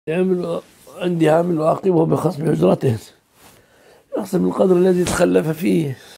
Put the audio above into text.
عندي عامل أعاقبه بخصم أجرته، يخصم القدر الذي تخلف فيه.